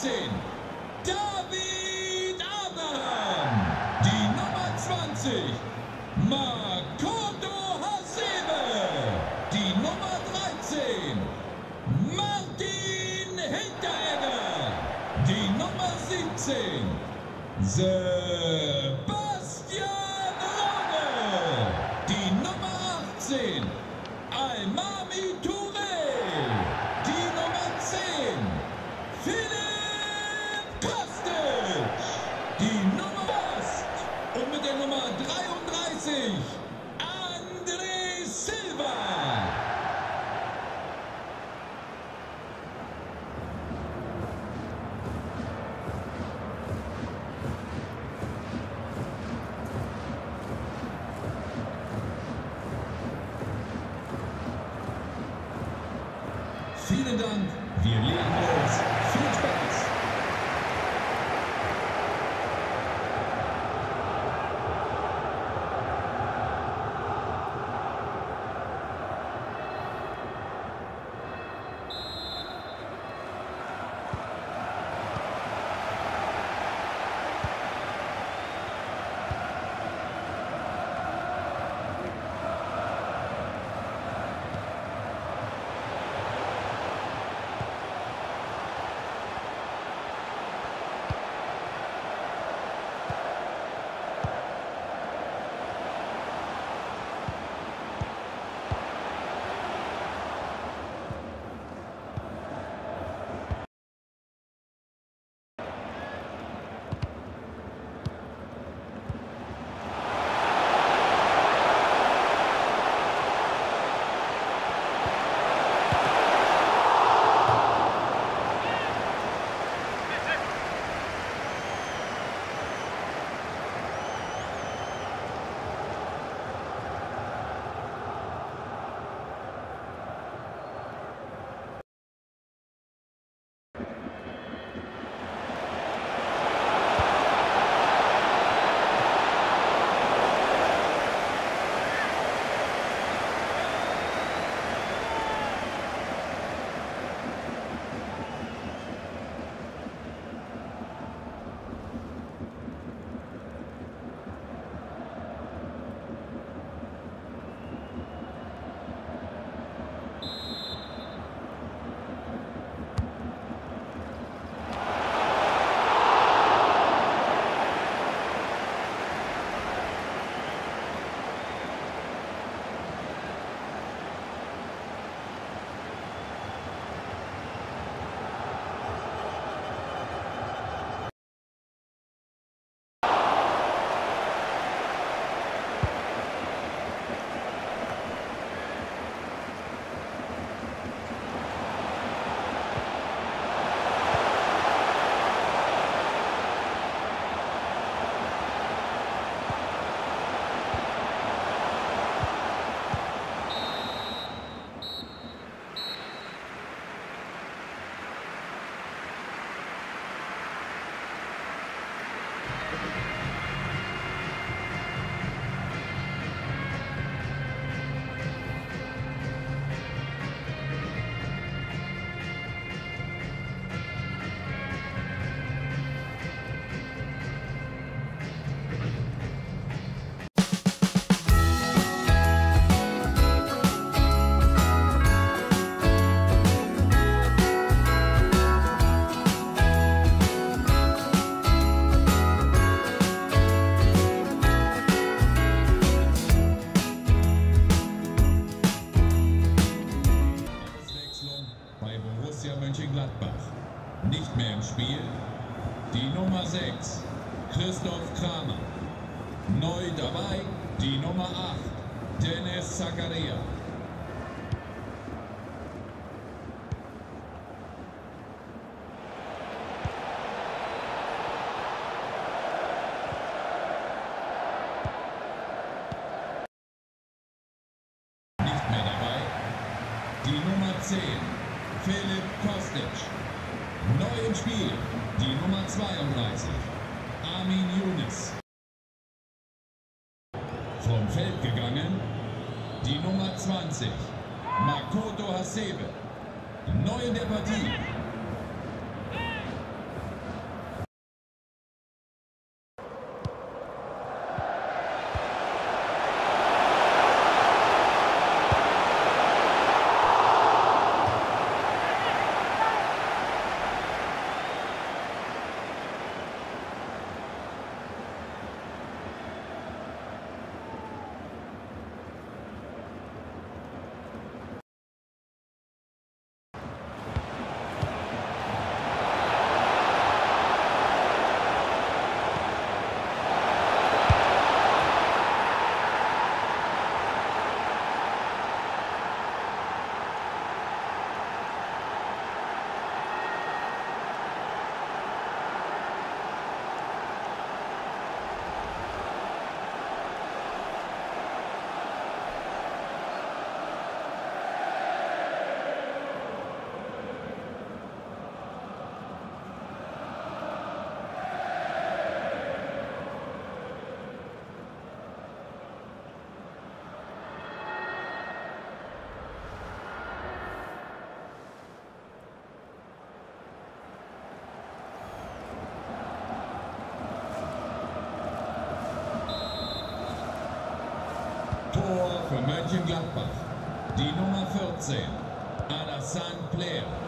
19. David Abraham. Die Nummer 20. Makoto Hasebe. Die Nummer 13. Martin Hinteregger. Die Nummer 17. Sebastian Rode. Die Nummer 18. Almami Touré. Die Nummer 10. Philipp Kostic. Die Nummer 8. Und mit der Nummer 33. André Silva. Vielen Dank, wir legen los. Viel Spaß! Nicht mehr im Spiel. Die Nummer 6, Christoph Kramer. Neu dabei, die Nummer 8, Dennis Zakaria. Nicht mehr dabei, die Nummer 10, Philipp Kostic. Neu im Spiel, die Nummer 32, Armin Younes. Vom Feld gegangen, die Nummer 20, Makoto Hasebe. Neu in der Partie. für Mönchengladbach. Die Nummer 14, Alassane Player.